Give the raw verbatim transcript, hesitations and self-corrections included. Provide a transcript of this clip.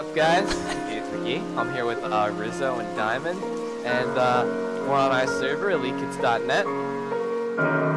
up, guys? It's McGee. I'm here with uh, Rizzo and Diamond, and uh, we're on our server, elite kids dot net.